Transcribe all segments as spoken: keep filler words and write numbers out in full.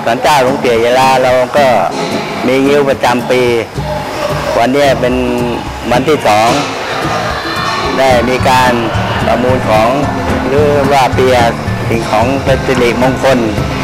ศาลเจ้าหลวงเตี่ยยะลาเราก็มีงิ้วประจำปีวันนี้เป็นวันที่สองได้มีการประมูลของหรือว่าเปียสิ่งของเป็นสิริมงคล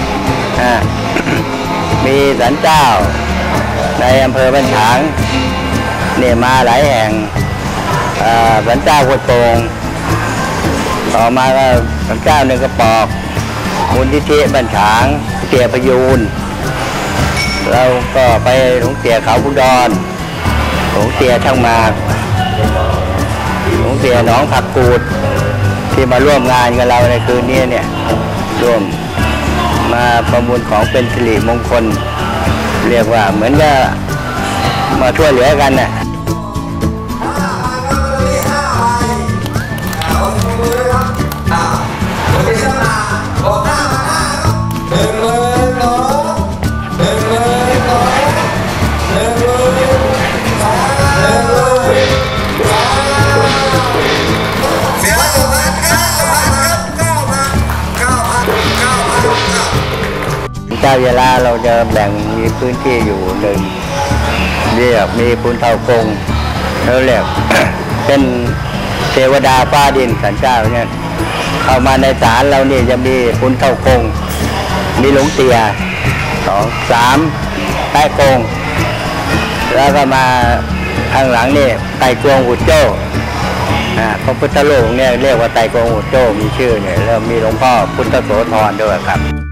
มีศาลเจ้าในอำเภอบ้านฉางเนี่ยมาหลายแห่งศาลเจ้าหัวโตงต่อมาก็ศาลเจ้าหนึ่งกระปอกมูลนิธิบ้านฉางเตี่ยพยูนเราก็ไปหลวงเตี่ยเขาพุดรหลวงเตี่ยช่างมากหลวงเตี่ยหนองผักกูดที่มาร่วมงานกับเราในคืนนี้เนี่ยร่วมมาประมูลของเป็นสิริมงคลเรียกว่าเหมือนจะมาช่วยเหลือกันน่ะเจ้ายะลาเราจะแบ่งมีพื้นที่อยู่หนึ่งเรียกมีปุณเถากงแล้วเรียก เป็นเทวดาฟ้าดินศาลเจ้าเนี่ยเข้ามาในศาลเรานี่จะมีปุณเถากงมีหลวงเตี่ยสองสามใต้กงแล้วก็มาข้างหลังนี่ไต่กวงอุดโจ้พระพุทธรูปเนี่ยเรียกว่าไต่กวงอุดโจ้มีชื่อเนี่ยแล้วมีหลวงพ่อพุทธโสธรด้วยครับ